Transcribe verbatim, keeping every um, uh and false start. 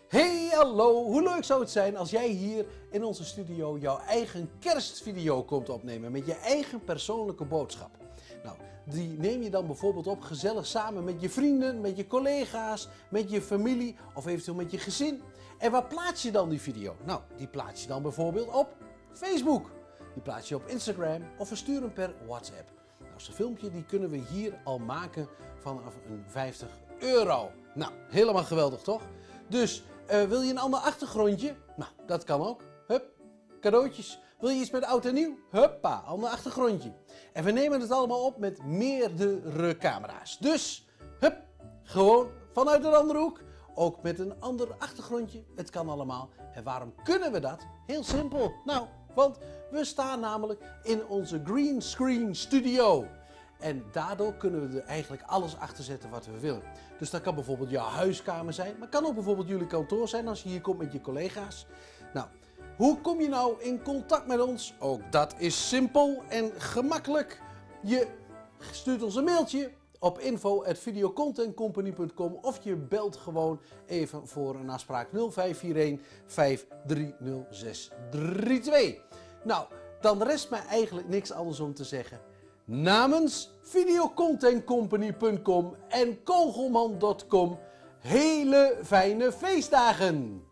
Hey, hallo! Hoe leuk zou het zijn als jij hier in onze studio jouw eigen kerstvideo komt opnemen met je eigen persoonlijke boodschap. Nou, die neem je dan bijvoorbeeld op gezellig samen met je vrienden, met je collega's, met je familie of eventueel met je gezin. En waar plaats je dan die video? Nou, die plaats je dan bijvoorbeeld op Facebook. Die plaats je op Instagram of verstuur hem per WhatsApp. Nou, zo'n filmpje die kunnen we hier al maken vanaf een vijftig euro. Nou, helemaal geweldig toch? Dus uh, wil je een ander achtergrondje? Nou, dat kan ook. Hup, cadeautjes. Wil je iets met oud en nieuw? Huppa, ander achtergrondje. En we nemen het allemaal op met meerdere camera's. Dus, hup, gewoon vanuit een andere hoek. Ook met een ander achtergrondje. Het kan allemaal. En waarom kunnen we dat? Heel simpel. Nou, want we staan namelijk in onze green screen studio. En daardoor kunnen we er eigenlijk alles achter zetten wat we willen. Dus dat kan bijvoorbeeld jouw huiskamer zijn. Maar kan ook bijvoorbeeld jullie kantoor zijn als je hier komt met je collega's. Nou, hoe kom je nou in contact met ons? Ook dat is simpel en gemakkelijk. Je stuurt ons een mailtje op info at videocontentcompany punt com of je belt gewoon even voor een afspraak nul vijf vier een vijf drie nul zes drie twee. Nou, dan rest mij eigenlijk niks anders om te zeggen. Namens videocontentcompany punt com en kogelman punt com hele fijne feestdagen!